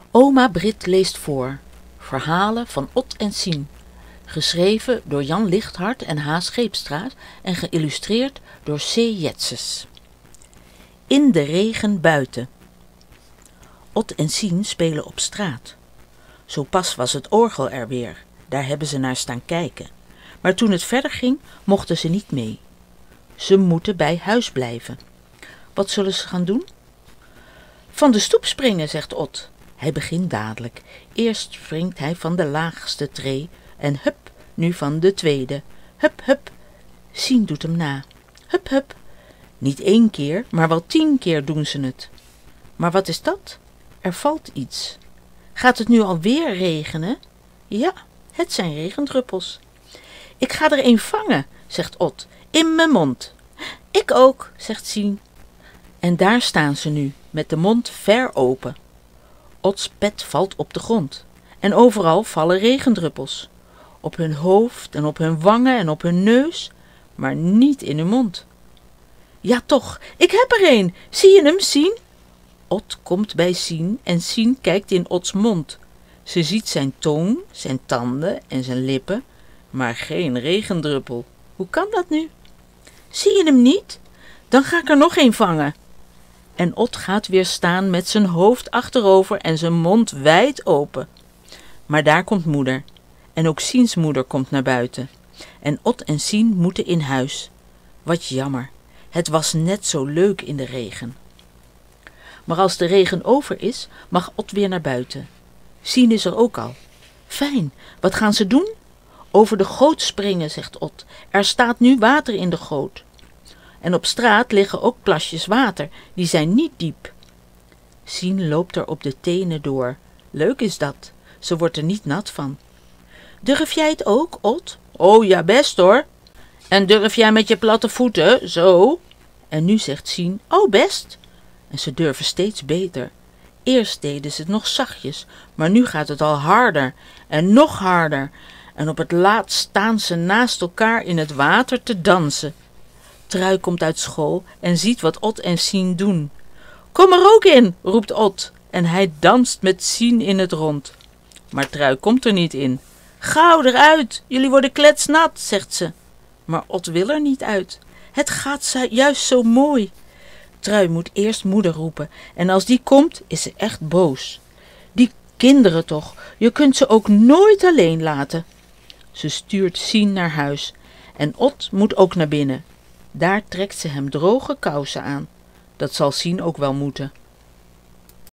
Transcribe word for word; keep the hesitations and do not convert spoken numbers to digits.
Oma Brit leest voor. Verhalen van Ot en Sien. Geschreven door Jan Lichthart en H. Scheepstraat en geïllustreerd door C. Jetses. In de regen buiten. Ot en Sien spelen op straat. Zo pas was het orgel er weer. Daar hebben ze naar staan kijken. Maar toen het verder ging, mochten ze niet mee. Ze moeten bij huis blijven. Wat zullen ze gaan doen? Van de stoep springen, zegt Ot. Hij begint dadelijk. Eerst springt hij van de laagste tree en hup, nu van de tweede. Hup, hup. Sien doet hem na. Hup, hup. Niet één keer, maar wel tien keer doen ze het. Maar wat is dat? Er valt iets. Gaat het nu alweer regenen? Ja, het zijn regendruppels. Ik ga er een vangen, zegt Ot, in mijn mond. Ik ook, zegt Sien. En daar staan ze nu, met de mond ver open. Ots pet valt op de grond. En overal vallen regendruppels. Op hun hoofd en op hun wangen en op hun neus, maar niet in hun mond. Ja toch, ik heb er een. Zie je hem, Sien? Ot komt bij Sien en Sien kijkt in Ots mond. Ze ziet zijn tong, zijn tanden en zijn lippen, maar geen regendruppel. Hoe kan dat nu? Zie je hem niet? Dan ga ik er nog een vangen. En Ot gaat weer staan met zijn hoofd achterover en zijn mond wijd open. Maar daar komt moeder. En ook Siens moeder komt naar buiten. En Ot en Sien moeten in huis. Wat jammer. Het was net zo leuk in de regen. Maar als de regen over is, mag Ot weer naar buiten. Sien is er ook al. Fijn, wat gaan ze doen? Over de goot springen, zegt Ot. Er staat nu water in de goot. En op straat liggen ook plasjes water, die zijn niet diep. Sien loopt er op de tenen door. Leuk is dat, ze wordt er niet nat van. Durf jij het ook, Ot? Oh ja, best hoor. En durf jij met je platte voeten, zo? En nu zegt Sien, oh best. En ze durven steeds beter. Eerst deden ze het nog zachtjes, maar nu gaat het al harder en nog harder. En op het laatst staan ze naast elkaar in het water te dansen. Trui komt uit school en ziet wat Ot en Sien doen. Kom er ook in, roept Ot, en hij danst met Sien in het rond. Maar Trui komt er niet in. Gauw eruit, jullie worden kletsnat, zegt ze. Maar Ot wil er niet uit. Het gaat juist zo mooi. Trui moet eerst moeder roepen en als die komt is ze echt boos. Die kinderen toch, je kunt ze ook nooit alleen laten. Ze stuurt Sien naar huis en Ot moet ook naar binnen. Daar trekt ze hem droge kousen aan. Dat zal Sien ook wel moeten.